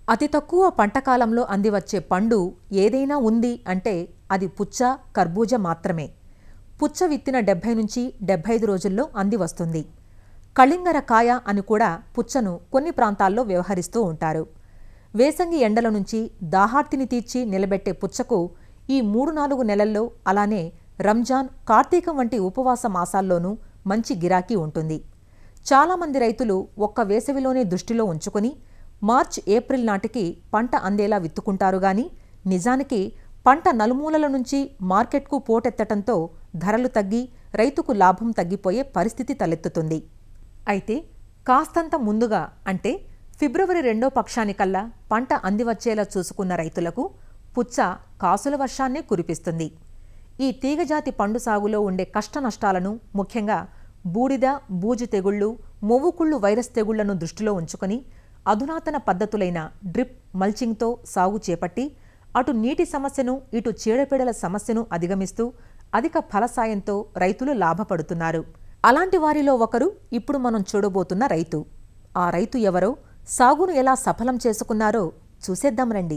అతి తక్కువ పంటకాలంలో అందివచ్చే పండు ఏదైనా ఉంది అంటే అది పుచ్చ, కర్బూజ మాత్రమే. పుచ్చ విత్తిన 70 నుంచి 75 రోజుల్లో అందివస్తుంది. కళింగర కాయ అని కూడా పుచ్చను కొన్ని ప్రాంతాల్లో వ్యవహరిస్తూ ఉంటారు. వేసంగి ఎండల నుంచి దాహార్తిని తీర్చి నిలబెట్టే పుచ్చకు ఈ 3-4 నెలల్లో, అలానే రంజాన్, కార్తీకం వంటి ఉపవాస మాసాల్లోనూ మంచి గిరాకీ ఉంటుంది. చాలామంది రైతులు ఒక్క వేసవిలోనే దృష్టిలో ఉంచుకుని మార్చ్, ఏప్రిల్ నాటికి పంట అందేలా విత్తుకుంటారు గాని నిజానికి పంట నలుమూలల నుంచి మార్కెట్కు పోటెత్తటంతో ధరలు తగ్గి రైతుకు లాభం తగ్గిపోయే పరిస్థితి తలెత్తుతుంది. అయితే కాస్తంత ముందుగా అంటే ఫిబ్రవరి 2వ పక్షానికల్లా పంట అందివచ్చేలా చూసుకున్న రైతులకు పుచ్చ కాసుల వర్షాన్నే కురిపిస్తుంది. ఈ తీగజాతి పండు సాగులో ఉండే కష్టనష్టాలను, ముఖ్యంగా బూడిద, బూజు తెగుళ్లు, మొవ్వుకుళ్ళు వైరస్ తెగుళ్లను దృష్టిలో ఉంచుకుని అధునాతన పద్ధతులైన డ్రిప్, మల్చింగ్తో సాగు చేపట్టి అటు నీటి సమస్యను, ఇటు చీడపీడల సమస్యను అధిగమిస్తూ అధిక ఫలసాయంతో రైతులు లాభపడుతున్నారు. అలాంటి వారిలో ఒకరు ఇప్పుడు మనం చూడబోతున్న రైతు. ఆ రైతు ఎవరో, సాగును ఎలా సఫలం చేసుకున్నారో చూసేద్దాం రండి.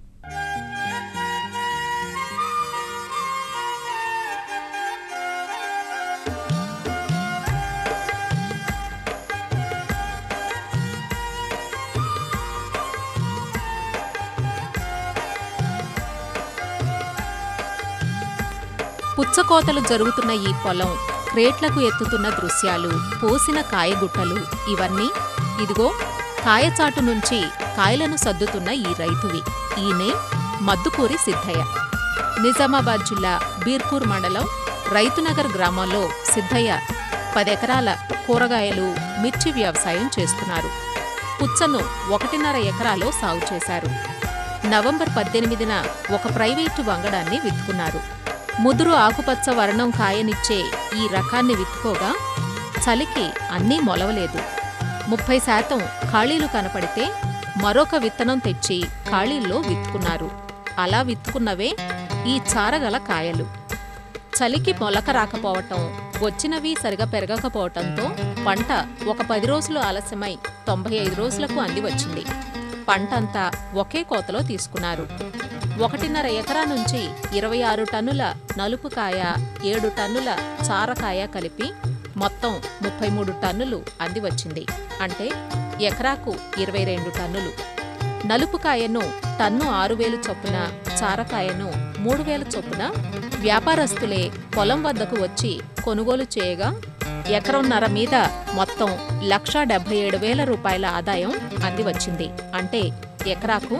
పుచ్చకోతలు జరుగుతున్న ఈ పొలం, క్రేట్లకు ఎత్తుతున్న దృశ్యాలు, పోసిన కాయగుట్టలు ఇవన్నీ ఇదిగో కాయచాటు నుంచి కాయలను సర్దుతున్న ఈ రైతువి. ఈయనే మద్దుకూరి సిద్ధయ్య. నిజామాబాద్ జిల్లా బీర్పూర్ మండలం రైతునగర్ గ్రామంలో సిద్ధయ్య 10 ఎకరాల కూరగాయలు, మిర్చి వ్యవసాయం చేస్తున్నారు. పుచ్చను 1.5 ఎకరాలో సాగు చేశారు. నవంబర్ 18న ఒక ప్రైవేటు వంగడాన్ని విత్తుకున్నారు. ముదురు ఆకుపచ్చ వర్ణం కాయనిచ్చే ఈ రకాన్ని విత్తుకోగా చలికి అన్నీ మొలవలేదు. 30% ఖాళీలు కనపడితే మరొక విత్తనం తెచ్చి ఖాళీల్లో విత్తుకున్నారు. అలా విత్తుకున్నవే ఈ చారగల కాయలు. చలికి మొలక రాకపోవటం, వచ్చినవి సరిగా పెరగకపోవటంతో పంట ఒక 10 రోజులు ఆలస్యమై 95 రోజులకు అంది వచ్చింది. పంటంతా ఒకే కోతలో తీసుకున్నారు. 1.5 ఎకరా నుంచి 26 టన్నుల నలుపుకాయ, 7 టన్నుల చారకాయ కలిపి మొత్తం 33 టన్నులు అందివచ్చింది. అంటే ఎకరాకు 22 టన్నులు. నలుపుకాయను టన్ను 6,000 చొప్పున, చారకాయను 3,000 చొప్పున వ్యాపారస్తులే పొలం వద్దకు వచ్చి కొనుగోలు చేయగా ఎకరంన్నర మీద మొత్తం 1,77,000 రూపాయల ఆదాయం అందివచ్చింది. అంటే ఎకరాకు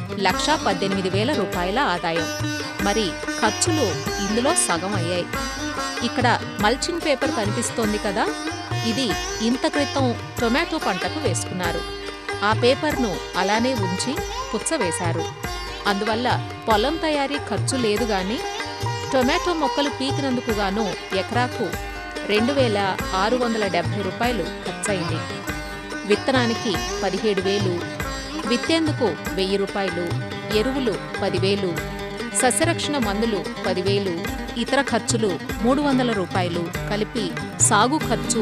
1,18,000 రూపాయల ఆదాయం. మరి ఖర్చులు ఇందులో సగం అయ్యాయి. ఇక్కడ మల్చింగ్ పేపర్ కనిపిస్తోంది కదా, ఇది ఇంత క్రితం టొమాటో పంటకు వేసుకున్నారు. ఆ పేపర్ను అలానే ఉంచి పుచ్చ వేశారు. అందువల్ల పొలం తయారీ ఖర్చు లేదు గాని టొమాటో మొక్కలు పీకినందుకు గాను ఎకరాకు 2,670 రూపాయలు ఖర్చయింది. విత్తనానికి 17,000, విత్తేందుకు 1,000 రూపాయలు, ఎరువులు 10,000, సస్యరక్షణ మందులు 10,000, ఇతర ఖర్చులు 300 రూపాయలు కలిపి సాగు ఖర్చు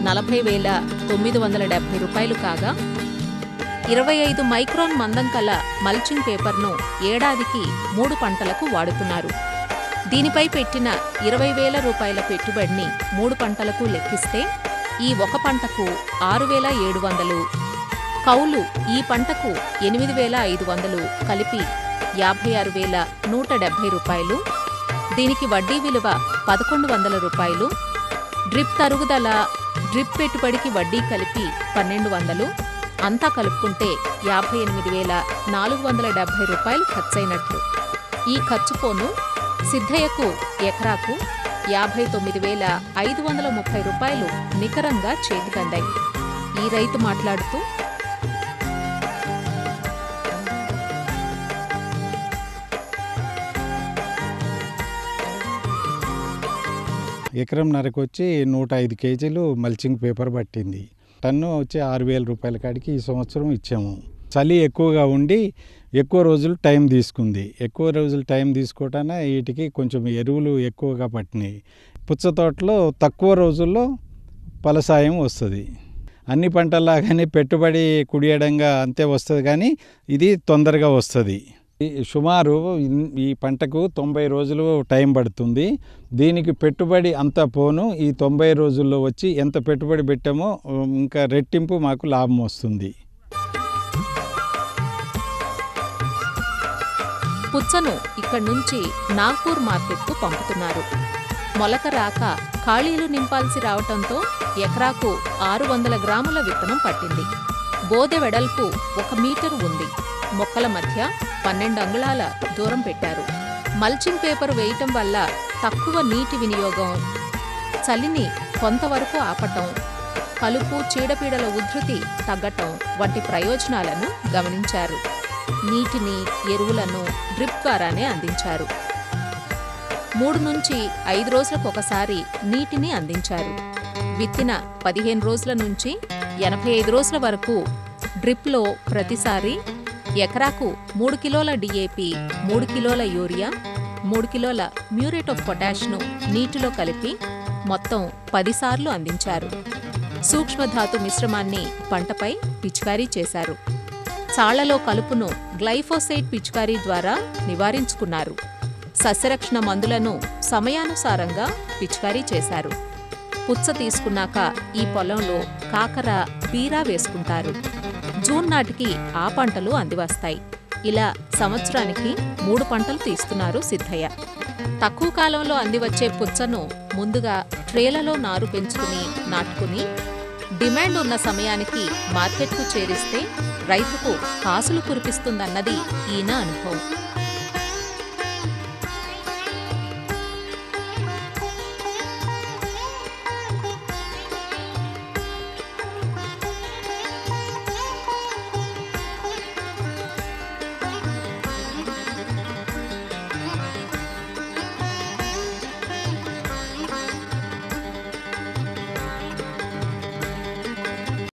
40,970 రూపాయలు కాగా 25 మైక్రాన్ మందం కల మల్చింగ్ పేపర్ను ఏడాదికి 3 పంటలకు వాడుతున్నారు. దీనిపై పెట్టిన 20,000 రూపాయల పెట్టుబడిని 3 పంటలకు లెక్కిస్తే ఈ ఒక పంటకు 6,700, కౌలు ఈ పంటకు 8,500 కలిపి 56,170 రూపాయలు. దీనికి వడ్డీ విలువ 1,100 రూపాయలు. డ్రిప్ తరుగుదల, డ్రిప్ పెట్టుబడికి వడ్డీ కలిపి 1,200, అంతా కలుపుకుంటే 58,470 రూపాయలు ఖర్చయినట్లు. ఈ ఖర్చు పోను సిద్ధయ్యకు ఎకరాకు 59,530 రూపాయలు నికరంగా చేతికందాయి. ఈ రైతు మాట్లాడుతూ, ఎకరంన్నరకు వచ్చి 105 కేజీలు మల్చింగ్ పేపర్ పట్టింది. టన్ను వచ్చి 6,000 రూపాయల కాడికి ఈ సంవత్సరం ఇచ్చాము. చలి ఎక్కువగా ఉండి ఎక్కువ రోజులు టైం తీసుకుంది. ఎక్కువ రోజులు టైం తీసుకోవటాన వీటికి కొంచెం ఎరువులు ఎక్కువగా పట్టినాయి. పుచ్చ తోటలో తక్కువ రోజుల్లో ఫలసాయం వస్తుంది. అన్ని పంటల్లాగానే పెట్టుబడి కుడియడంగా అంతే వస్తుంది, కానీ ఇది తొందరగా వస్తుంది. సుమారు ఈ పంటకు 90 రోజులు టైం పడుతుంది. దీనికి పెట్టుబడి అంతా పోను ఈ 90 రోజుల్లో వచ్చి ఎంత పెట్టుబడి పెట్టామో ఇంకా రెట్టింపు మాకు లాభం వస్తుంది. పుచ్చను ఇక్కడి నుంచి నాగ్పూర్ మార్కెట్కు పంపుతున్నారు. మొలక రాక ఖాళీలు నింపాల్సి రావటంతో ఎకరాకు 600 గ్రాముల విత్తనం పట్టింది. బోదె వెడల్పు 1 మీటరు ఉంది. మొక్కల మధ్య 12 అంగుళాల దూరం పెట్టారు. మల్చింగ్ పేపర్ వేయటం వల్ల తక్కువ నీటి వినియోగం, చలిని కొంతవరకు ఆపటం, కలుపు చీడపీడల ఉధృతి తగ్గటం వంటి ప్రయోజనాలను గమనించారు. నీటిని, ఎరువులను డ్రిప్ ద్వారానే అందించారు. 3 నుంచి 5 రోజులకు ఒకసారి నీటిని అందించారు. విత్తిన 15 రోజుల నుంచి 85 రోజుల వరకు డ్రిప్లో ప్రతిసారి ఎకరాకు 3 కిలోల డిఏపి, 3 కిలోల యూరియా, 3 కిలోల మ్యూరేట్ ఆఫ్ పొటాష్ను నీటిలో కలిపి మొత్తం 10 సార్లు అందించారు. సూక్ష్మధాతు మిశ్రమాన్ని పంటపై పిచికారీ చేశారు. చాళ్లలో కలుపును గ్లైఫోసేట్ పిచికారీ ద్వారా నివారించుకున్నారు. సస్యరక్షణ మందులను సమయానుసారంగా పిచికారీ చేశారు. పుచ్చ తీసుకున్నాక ఈ పొలంలో కాకర, బీర వేసుకుంటారు. జూన్ నాటికి ఆ పంటలు అందివస్తాయి. ఇలా సంవత్సరానికి 3 పంటలు తీస్తున్నారు సిద్ధయ్య. తక్కువ కాలంలో అందివచ్చే పుచ్చను ముందుగా ట్రేలలో నారు పెంచుకుని నాటుకుని డిమాండ్ ఉన్న సమయానికి మార్కెట్కు చేరిస్తే రైతుకు కాసులు కురిపిస్తుందన్నది ఈయన అనుభవం.